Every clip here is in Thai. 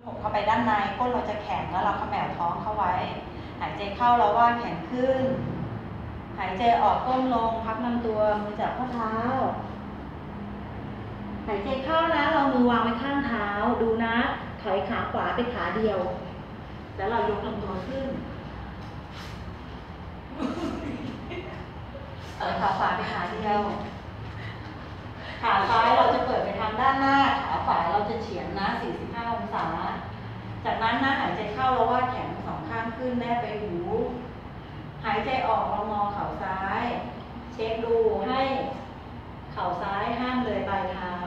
อกเข้าไปด้านในก้นเราจะแข็งแล้วเราเขมวท้องเข้าไว้หายใจเข้าเราวาดแขนขึ้นหายใจออกก้มลงพับลำตัวมือจับข้อเท้าหายใจเข้านะเรามือวางไว้ข้างเท้าดูนะถอยขาขวาไปขาเดียวแล้วเรายกลำตัวขึ้นถอยขาขวาไปขาเดียวขาซ้ายเราจะเปิดไปทางด้านหน้าขาขวาเราจะเฉียงนะ45องศาจากนั้นนะหายใจเข้าเราวาดแขนสองข้างขึ้นแนบไปหูหายใจออกเรามองเข่าซ้ายเช็คดูให้เข่าซ้ายห้ามเลยปลายเท้า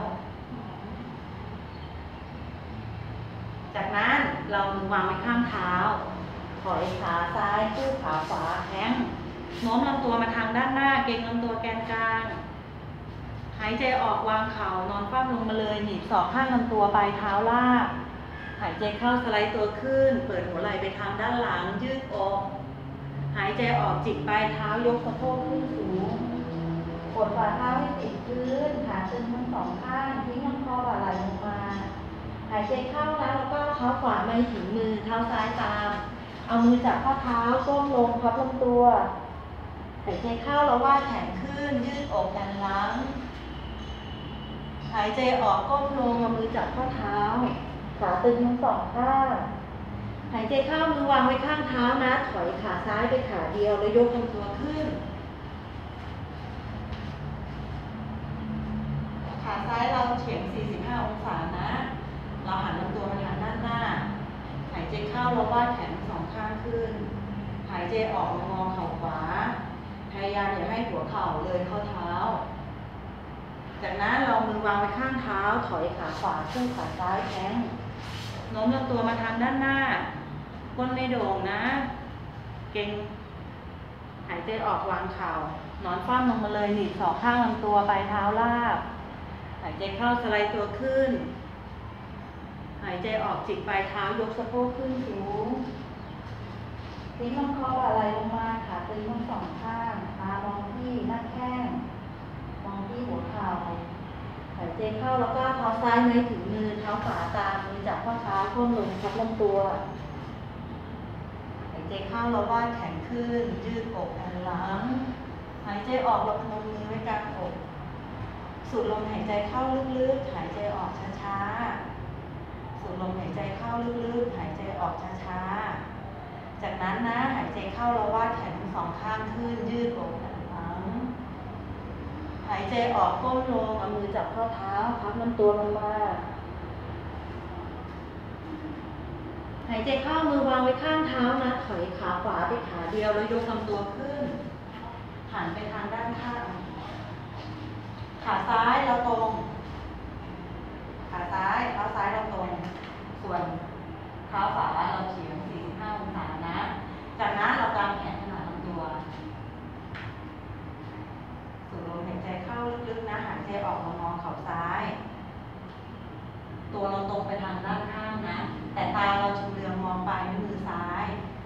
จากนั้นเรามือวางไว้ข้างเท้าถอยขาซ้ายคู่ขาขวาแข้งโน้มลำตัวมาทางด้านหน้าเกร็งลำตัวแกนกลางหายใจออกวางเข่านอนคว่ำลงมาเลยหนีบศอกข้างลำตัวปลายเท้าลากหายใจเข้าสไลด์ตัวขึ้นเปิดหัวไหล่ไปทางด้านหลังยืดอกหายใจออกจิกปลายเท้ายกสะโพกขึ้นสูงกดฝ่าเท้าให้ติดพื้นขาตึงทั้งสองข้างทิ้งลำคอบ่าไหล่ลงมาหายใจเข้าแล้วก็เท้าขวาไม่ถึงมือเท้าซ้ายตามเอามือจับข้อเท้าก้มลงพับลำตัวหายใจเข้าแล้ววาดแขนขึ้นยืดอกแอนหลังหายใจออกก้มลงเอามือจับข้อเท้าขาตึงทั้งสองข้างหายใจเข้ามือวางไว้ข้างเท้านะถอยขาซ้ายไปขาเดียวแล้วยกลำตัวขึ้นขาซ้ายเราเฉียง45องศานะเราหันลำตัวมาทางด้านหน้าหายใจเข้าเราวาดแขนสองข้างขึ้นหายใจออกมองเข่าขวาพยายามอย่าให้หัวเข่าเลยข้อเท้าจากนั้นเรามือวางไว้ข้างเท้าถอยขาขวาขึ้นขาซ้ายแข้งโน้มลำตัวมาทางด้านหน้าก้นไม่โด่งนะเก่งหายใจออกวางเข่านอนคว่ำลงมาเลยหนีบศอกข้างลำตัวปลายเท้าลากหายใจเข้าสไลด์ตัวขึ้นหายใจออกจิกปลายเท้ายกสะโพกขึ้นสูงทิ้งลำคอบ่าไหล่ลงมาขาตึงทั้งสองข้างตามองที่หน้าแข้งมองที่หัวเข่าหายใจเข้าแล้วก็เท้าซ้ายไม่ถึงมือเท้าขวาตามมือจับข้อเท้าก้มลงพับลำตัวหายใจเข้าแล้ววาดแขนขึ้นยืดอกแอนหลังหายใจออกเราพนมมือไว้กลางอกสูดลมหายใจเข้าลึกๆหายใจออกช้าๆสูดลมหายใจเข้าลึกๆหายใจออกช้าๆจากนั้นนะหายใจเข้าเราวาดแขนทั้งสองข้างขึ้นยืดอกแอนหลังหายใจออกก้มลงเอามือจับข้อเท้าพับลำตัวลงมาหายใจเข้ามือวางไว้ข้างเท้านะถอยขาขวาไปขาเดียวแล้วยกลำตัวขึ้นหันไปทางด้านข้างขาซ้ายเราตรงขาซ้ายเท้าซ้ายเราตรงส่วนเท้าขวาเราเฉียง45องศานะจากนั้นเรากางแขนขนาดลำตัวสูดลมหายใจเข้าลึกๆนะหายใจออกมามองเข่าซ้ายตัวเราตรงไปทางด้านข้างนะแต่ตาเราชำเลืองมองปลายนิ้วมือซ้าย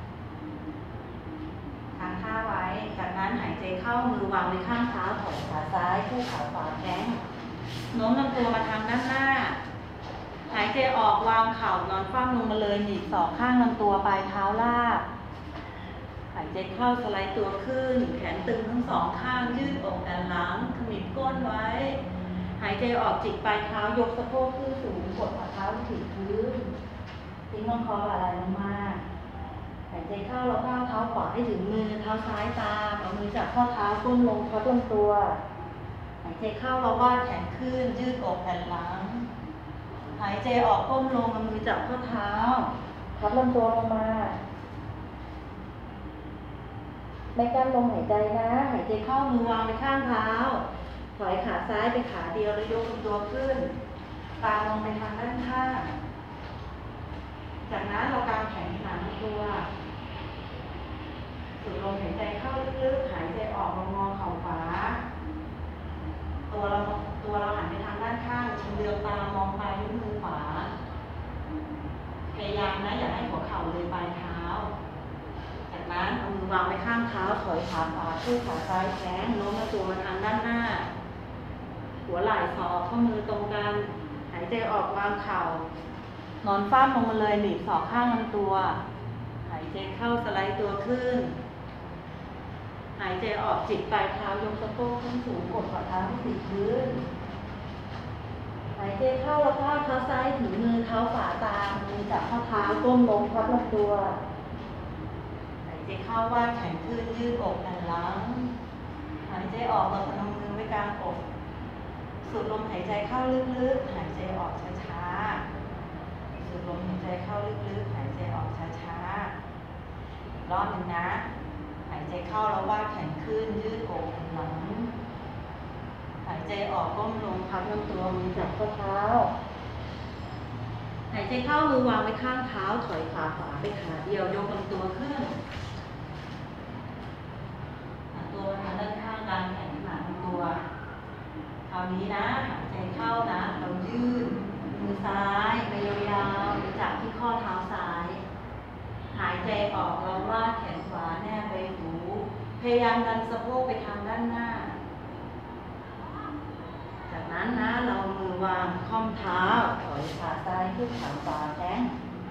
ทางท่าไว้จากนั้นหายใจเข้ามือวางไว้ข้างเท้าถอยขาซ้ายคู่ขาขวาแข้งโน้มลำตัวมาทางด้านหน้าหายใจออกวางเข่านอนคว่ำลงมาเลยหนีบศอกข้างลำตัวปลายเท้าลากหายใจเข้าสไลด์ตัวขึ้นแขนตึงทั้งสองข้างยืดอกแอนหลังขมิบก้นไว้หายใจออกจิกปลายเท้ายกสะโพกขึ้นสูงกดฝ่าเท้าถึงพื้นทิ้งลำคอบ่าไหล่ลงมาหายใจเข้าแล้วก้าวเท้าขวาให้ถึงมือเท้าซ้ายตามเอามือจับข้อเท้าก้มลงพับลำตัวหายใจเข้าเราวาดแขนขึ้นยืดอกแอนหลังหายใจออกก้มลงเอามือจับข้อเท้าพับลำตัวลงมาไม่กั้นลมหายใจนะหายใจเข้ามือวางไปข้างเท้าถอยขาซ้ายไปขาเดียวแล้วยกลำตัวขึ้นตามลงไปทางด้านข้างจากนั้นเรากางแขนขนานตัวสูดลมหายใจเข้าลึกๆหายใจออกมองเข่าขวาตัวเราหันไปทางด้านข้างชำเลืองตามองปลายนิ้วมือขวาพยายามนะอย่าให้หัวเข่าเลยปลายเท้าจากนั้นเอามือวางไว้ข้างเท้าถอยขาขวาคู่ขาซ้ายแข้งโน้มตัวมาทางด้านหน้าหัวไหล่ศอกข้อมือตรงกันหายใจออกวางเข่านอนฟ้ามลงมาเลยหนีบศอกข้างลำตัวหายใจเข้าสไลด์ตัวขึ้นหายใจออกจิตปลายเท้ายกสะโพกขึ้นสูงกดฝ่าเท้าให้ติดพื้นหายใจเข้าแล้วก็เท้าซ้ายถึงมือเท้าขวาตามมือจับข้อเท้าก้มลงพับลำตัวหายใจเข้าวาดแขนขึ้นยืดอกแอนหลังหายใจออกเราพนมมือไว้กลางอกสูดลมหายใจเข้าลึกๆหายใจออกช้าๆสูดลมหายใจเข้าลึกๆหายใจออกช้าๆอีกรอบหนึ่งนะหายใจเข้าแล้ววาดแขนขึ้นยืดอกแอนหลังหายใจออกก้มลงพับลำตัวมือจับข้อเท้าหายใจเข้ามือวางไว้ข้างเท้าถอยขาขวาไปขาเดียวยกลำตัวขึ้นตัวมาด้านข้างกลางแขนหนาลำตัวคราวนี้นะหายใจเข้านะเรายืดมือซ้ายไปยาวๆจับที่ข้อเท้าซ้ายหายใจออกเราวาดแขนขวาแนบไปหูพยายามดันสะโพกไปทางด้านหน้าจากนั้นนะเรามือวางค่อมเท้าถอยขาซ้ายขึ้นขาขวาแทง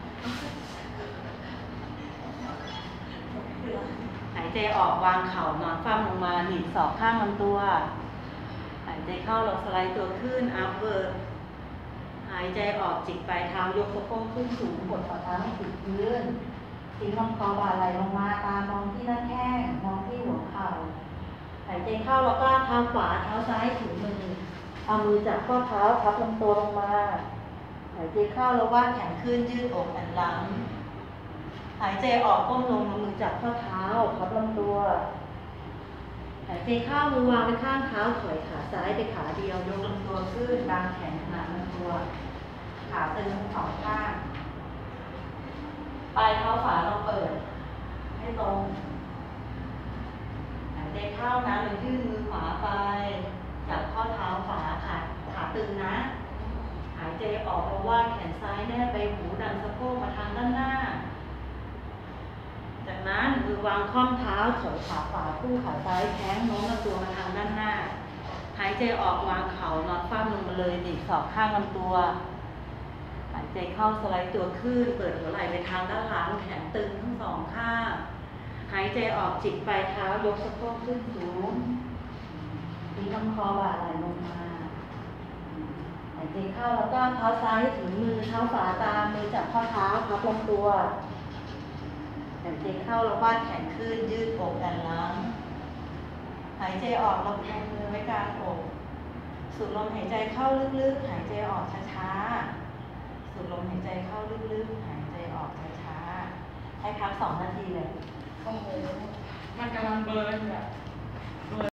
หายใจออกวางเข่านอนคว่ำลงมาหนีบศอกข้างลำตัวหายใจเข้าเราสไลด์ตัวขึ้นอัพเวิร์ดหายใจออกจิกปลายเท้ายกสะโพกขึ้นสูงกดฝ่าเท้าให้ติดพื้นทิ้งลำคอบ่าไหลลงมาตามองที่หน้าแข้งมองที่หัวเข่าหายใจเข้าแล้วก็เท้าขวาเท้าซ้ายถึงมือเอามือจับข้อเท้าพับลำตัวลงมาหายใจเข้าแล้ววาดแขนขึ้นยืดอกแอนหลังหายใจออกก้มลงเอามือจับข้อเท้าพับลำตัวหายใจเข้ามือวางไว้ข้างเท้าถอยขาซ้ายไปขาเดียวยกลำตัวขึ้นดันแขนขนาดลำตัวขาตึงทั้งสองข้างปลายเท้าขวาเราเปิดให้ตรงหายใจเข้านะเรายื่นมือขวาไปจับข้อเท้าขวาขาตึงนะหายใจออกเราวาดแขนซ้ายแนบไปหูดันสะโพกมาทางด้านหน้าจากนั้นมือวางค่อมเท้าถอยขาขวาคู่ขาซ้ายแข้งโน้มลำตัวมาทางด้านหน้าหายใจออกวางเข่านอนคว่ำลงมาเลยหนีบศอกข้างลำตัวหายใจเข้าสไลด์ตัวขึ้นเปิดหัวไหล่ไปทางด้านหลังแขนตึงทั้งสองข้างหายใจออกจิกปลายเท้ายกสะโพกขึ้นสูงทิ้งลำคอบ่าไหลลงมาหายใจเข้าแล้วก็เท้าซ้ายถึงมือเท้าขวาตามมือจับข้อเท้าพับลำตัวหายใจเข้าแล้ววาดแขนขึ้นยืดอกแอนหลังหายใจออกเราพนมมือไว้กลางอกสูดลมหายใจเข้าลึกๆหายใจออกช้าๆสูดลมหายใจเข้าลึกๆหายใจออกช้าๆให้พัก2 นาทีเลยโอ้โหมันกำลังเบิร์นแบบ